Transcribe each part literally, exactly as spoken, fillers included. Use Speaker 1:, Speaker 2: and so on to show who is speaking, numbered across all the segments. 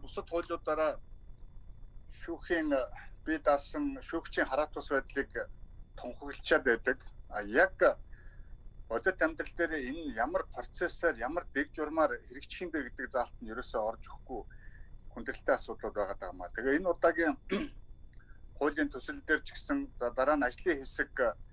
Speaker 1: бусад хуулиудаараа шүүхийн бие даасан шүүгчийн хараат тус байдлыг тунхаглачаад байдаг. А яг бодит амьдрал дээр энэ ямар процессор, ямар дэг журмаар хэрэгжих юм бэ гэдэг заалт нь ерөөсөө орж өгөхгүй хүндрэлтэй асуудлууд байгаа даа. Тэгээ энэ удаагийн хуулийн төсөл дээр ч гэсэн за дараа нь ажлын хэсэг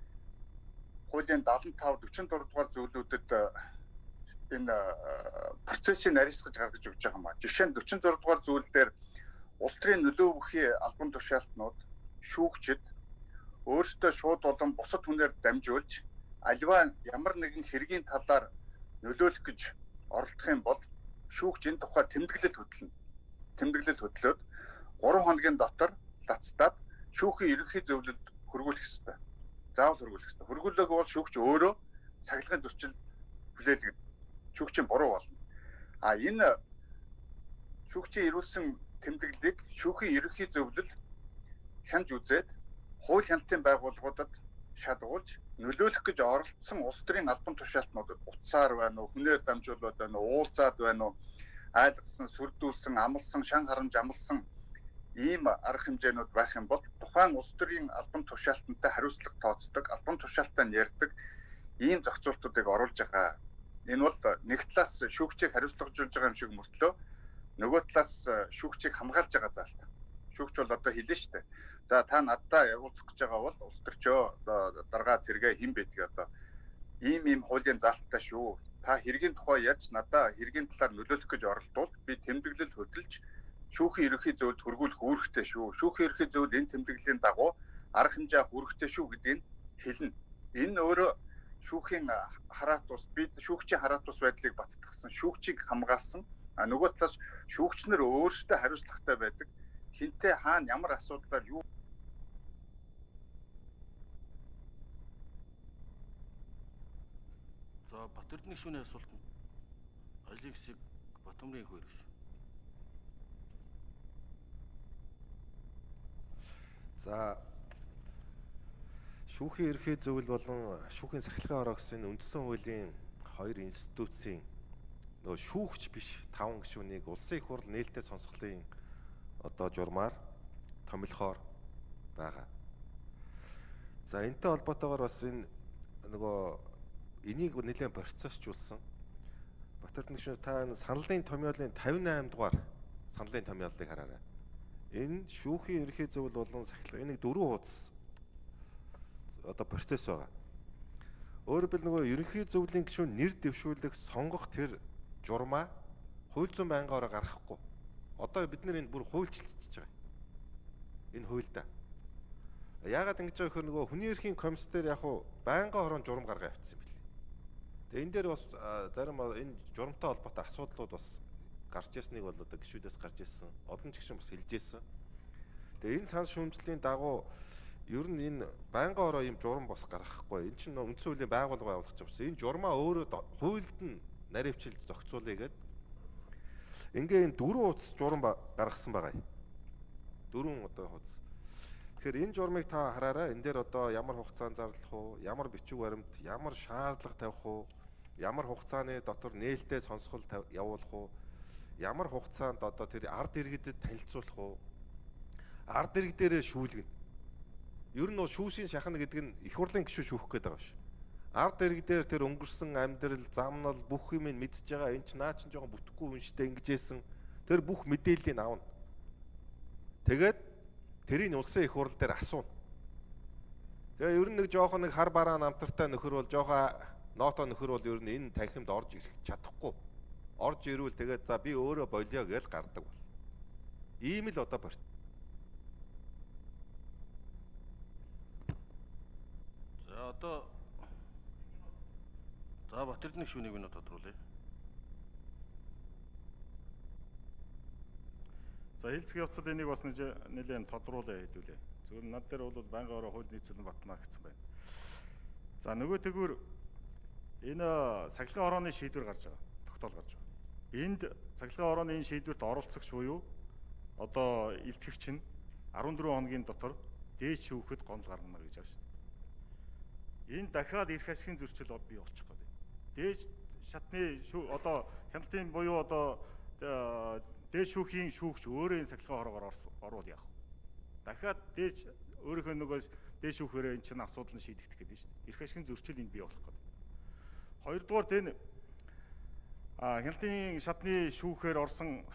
Speaker 1: хуулийн дадлан тав дөрвөн дугаар зүйлүүдэд энэ процессыг нарийсгаж гаргаж өгч байгаа юм а. Жишээ нь дөрвөн дугаар зүйл дээр улс төрийн нөлөө бүхий албан тушаалтнууд шүүгчид өөрсдөө шууд болон бусад хүнээр дамжуулж альва ямар нэгэн хэргийн талаар нөлөөлөх гэж оролдох юм бол шүүгч энэ тухай тэмдэглэл хөтлөнө. Тэмдэглэл хөтлөөд гурван хоногийн дотор лацтаад шүүхийн ерөнхий зөвлөлд хөргүүлэх ёстой. Заавал хөргүүлэх ёстой. Хөргүүлээгүй бол шүүгч өөрөө сахилгын зөрчил хүлээлгэнэ. Шүүгчийн буруу болно. А энэ шүүгчийн ирүүлсэн тэмдэглэлийг шүүхийн ерөнхий зөвлөл хянж үзээд хууль хяналтын байгууллагуудад шалгуулж нөлөөлөх гэж оролцсон улс төрийн албан тушаалтнуудад утсаар байна уу, хүнээр дамжуулаад байна уу, уулзаад байна уу, айлгсан, сүрдүүлсэн, амлсан, шан харамж амлсан ийм арга хэмжээнүүд байх юм бол тухайн улс төрийн албан тушаалтантай хариуцлага тооцдог, албан тушаалтаа ярьдаг ийм зохицуултуудыг оруулж байгаа. Энэ бол нэг талаас шүүгчийг хариуцлагажуулж байгаа юм шиг мөртлөө нөгөө талаас шүүгчийг хамгаалж байгаа заалт. Шүүгч бол одоо хэлнэ шүү дээ. За та надтай уулзах гэж байгаа бол улс төрчөө одоо даргаа зэрэгэ хэн байдгийг одоо ийм ийм хуулийн заалттай шүү. Та хэргийн тухай ярьж надаа хэргийн талаар нөлөөлөх гэж оролдвол би тэмдэглэл хөтөлж шүүхийн ерөнхий зөвлөлд хөргүүлэх үүрэгтэй шүү. Шүүхийн ерөнхий зөвлөл энэ тэмдэглэлийн дагуу арга хэмжээ авах үүрэгтэй шүү гэдгийг хэлнэ. Энэ өөрөө шүүхийн хараат ус бид шүүгчийн хараат ус байдлыг баттгсан, шүүгчийг хамгаалсан. А нөгөө талаас шүүгч нар өөрсдөө хариуцлагатай байдаг. Хинтээ хаана ямар асуудлаар юу
Speaker 2: За Батэрдний шүүний асуулт нь ажлын хэсэг Батөмрийн хөрөг шүү.
Speaker 3: За шүүхийн ерөнхий зөвлөл болон шүүхийн сахилгын ороо гэсэн үндсэн хуулийн хоёр институцийн нөгөө шүүгч биш таван гишүүнийг улсын их хурл нээлттэй сонсголын одоо журмаар томилохоор байгаа. За энэтэй холбоотойгоор бас энэ нөгөө энийг нэлээд процессжуулсан. Батэрдний гишүүн та энэ саналын томьёолын тавин восемь дугаар саналын томьёолыг хараарай. Энэ шүүхийн ерөнхий зөвлөл болон сахилга энийг дөрвөн хуудас одоо процесс байгаа. Өөрөөр хэлбэл нөгөө ерөнхий зөвлөлийн гишүүн нэр дэвшүүлэх сонгох тэр журмаа хууль зүйн байнгаараа гаргахгүй. Одоо бид нэр энэ бүр хуульчлж байгаа. Энэ хуульдаа. Яагаад ингэж байгаа гэхээр нөгөө хүний эрхийн комисс дээр яг хуу байнгын хорон журам гаргаа явуулсан юм билээ. Тэгээ энэ дээр бас зарим энэ журамтай холбоотой асуудлууд бас гарч ирснийг бол одоо гишүүдээс гарч ирсэн. Олон ч гишүүн бас хэлж ирсэн. Тэгээ энэ санал шүүмжлэлийн дагуу ер нь энэ байнгын хороо ийм журам бас гаргахгүй. Энэ чинь үндсэн хуулийн байгууллага байгуулах гэж байна. Энэ журмаа өөрөө хуульд нь наривчилж зохицуулъя гэдэг. Ингээ энэ дөрвөн хуудас журам гаргасан байгаа юм. Дөрвөн одоо хуудас. Тэгэхээр энэ журмыг та хараарай. Энэ дээр одоо ямар хугацаанд зарлах уу, ямар бичиг баримт, ямар шаардлага тавих уу, ямар хугацааны дотор нээлттэй сонсгол явуулах уу, ямар хугацаанд одоо тэр ард иргэдэд танилцуулах уу, ард иргэд дээрээ шүүлгэнэ. Ер нь шүүсийн шахна гэдэг нь их хурлын гишүүн шүүх гээд байгаа ш. Ард иргэдээр тэр өнгөрсөн амьдрал, замнал бүх юм мэдж байгаа. Энд ч наа чин жоохон бүтэхгүй хүн штэ ингэжсэн. Тэр бүх мэдээллийг авна. Тэгээд тэрийг улсын их хурл дээр асууна. Тэгээ ер нь нэг жоохон нэг хар бараа намтартай нөхөр бол жоохон ноото нөхөр бол ер нь энэ танхимд орж ирэх чадахгүй. Орж ирвэл тэгээд за би өөрөө болио гэж гардаг бол. Ийм л одоо борт.
Speaker 2: За одоо За Батэрдний шүүнийг минь тодруулъя.
Speaker 4: За хэлцгийн явцад энийг бас нэлээд тодруулъя хэлүүлээ. Зөвхөн над дээр бол байнгын ороо хууль нийцүүлэн батна гэсэн байна. За нөгөө тэгвэр энэ сахилгын орооны шийдвэр гарч байгаа. Тогтоол гарч байгаа. Энд сахилгын орооны энэ шийдвэрт оролцогч буюу одоо илтгэгч нь арван дөрвөн хоногийн дотор дээд шүүхэд гомдол гаргана гэж байгаа шүү дээ. Энэ дахиад эрх ашигын зөрчил бий болчих гээд. Дээд шатны одоо хяналтын буюу одоо дээд шүүхийн шүүгч өөрөө энэ сахилгын хороогоор орвол яах вэ? Дахиад дээд өөрийнхөө нөгөө дээд шүүхээрээ энэ чинь асуудал нь шийдэгдэх гэдэг шүү дээ. Эрх ашигын зөрчил энд бий болох гэдэг. Хоёрдугаар энэ а хяналтын шатны шүүхээр орсон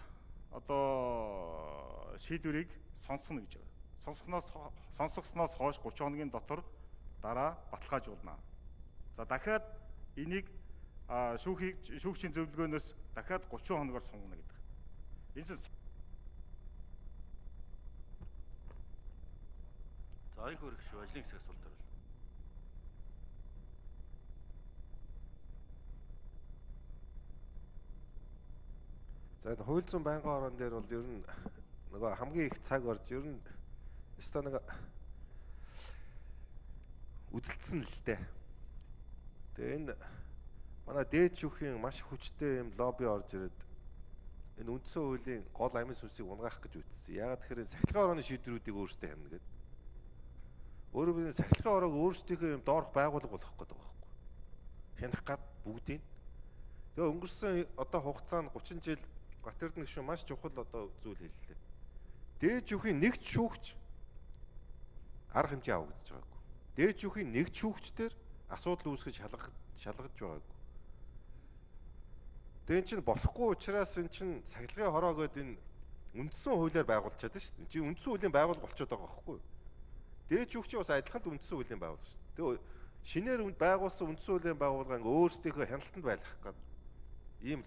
Speaker 4: одоо шийдвэрийг сонсгоно гэж байна. Сонсгоноос сонсгосноос хойш гурван хоногийн дотор дараа баталгаажуулна. За дахиад энийг шүүхийг шүүгчийн зөвлөгөөнөөс дахиад гурван хоногор сонгоно гэдэг. Энэ
Speaker 2: За энэ хөрөх шүү ажлын хэсэг асуулт байна.
Speaker 3: За энэ хууль зүйн байнгын орон дээр бол ер нь нөгөө хамгийн их цаг орж ер нь өстой нэг үзэлцсэн л дээ. Тэгээ энэ манай дээд шүүхийн маш хүчтэй юм лобби орж ирээд энэ үндсэн хуулийн гол амин сүнсийг унгаах гэж үтсэн. Яагаад тэгэхээр сахилгын орооны шийдвэрүүдийг өөрсдөө хянана гэдэг. Өөрөөр хэлбэл сахилгын ороог өөрсдийнхөө юм доорх байгууллага болох гэдэг байгаа байхгүй. Хянах гад бүгдийг. Тэгээ өнгөрсөн одоо хугацаанд гучин жил Батэрдэн гишүүн маш чухал одоо зүйл хэллээ. Дээд шүүхийн нэгд шүүгч арга хэмжээ авагдаж байгаагүй. Дээд шүүхийн нэгд шүүгчдэр асуудал үүсгэж шалгах шалгаж байгаагүй. Тэгээ эн чинь болохгүй учраас эн чинь сахилгын хороо гэдэг энэ үндсэн хуулиар байгуулчихад байна шүү дээ. Чи үндсэн хуулийн байгууллага болчиход байгаа байхгүй юу? Дээд шүүгчийн бас адилхан л үндсэн хуулийн байгууллага шүү дээ. Тэгээ шинээр байгуулсан үндсэн хуулийн байгууллага ингээ өөрсдийнхөө хяналтанд байлгах гэдэг ийм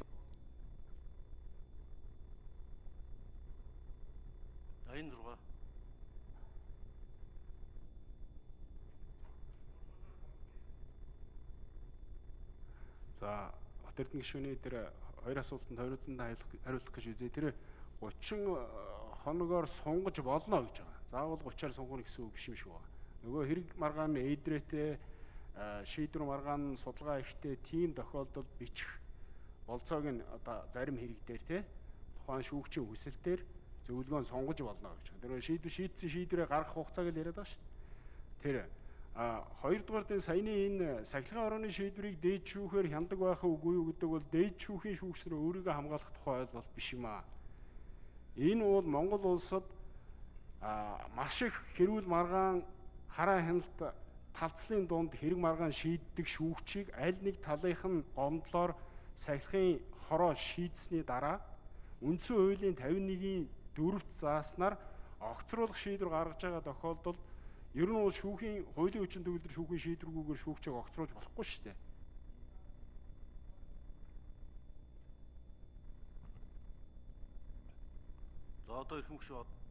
Speaker 2: аян зургаа.
Speaker 5: За Батэрдэн гишүүний тэр хоёр асуултанд хоёрууданд хариулах гэж үзье. Тэр гучин хоногоор сунгаж болно гэж байгаа. Заавал гучаар сунгах гэсэн үг биш юм шиг байна. Нөгөө хэрэг маргаан эйдрээтэй шийдвэр маргаан судалгаа ихтэй тийм тохиолдолд бичих болцоог нь одоо зарим хэрэг дээр те тухайн шүүгчийн хүсэл дээр зөвлөгөөн сонгож болно гэж. Тэр шийдвэр шийдсэн шийдвэрээ гаргах хугацааг л яриад байгаа шүү дээ. Тэр а хоёрдугаар энэ саяны энэ сахилгын орооны шийдвэрийг дээд шүүхээр хяндаг байх үгүй юу гэдэг бол дээд шүүхийн шүүгчдэр өөрийгөө хамгаалах тухай ойлголт биш юм аа. Энэ бол Монгол улсад а маш их хэрүүл маргаан хараа хяналт талцлын дунд хэрэг маргаан шийддэг шүүгчийг аль нэг талынх нь гомдлоор сахилгын хороо шийдсэний дараа үндсэн хуулийн тавин нэгний дөрөвт зааснаар огцруулах шийдвэр гаргаж байгаа тохиолдолд ер нь бол шүүхийн хуулийн хүчин төгөлдөр шүүхийн шийдвэргүйгээр шүүгчийг огцруулж болохгүй шүү дээ.
Speaker 2: За одоо их хэмжээ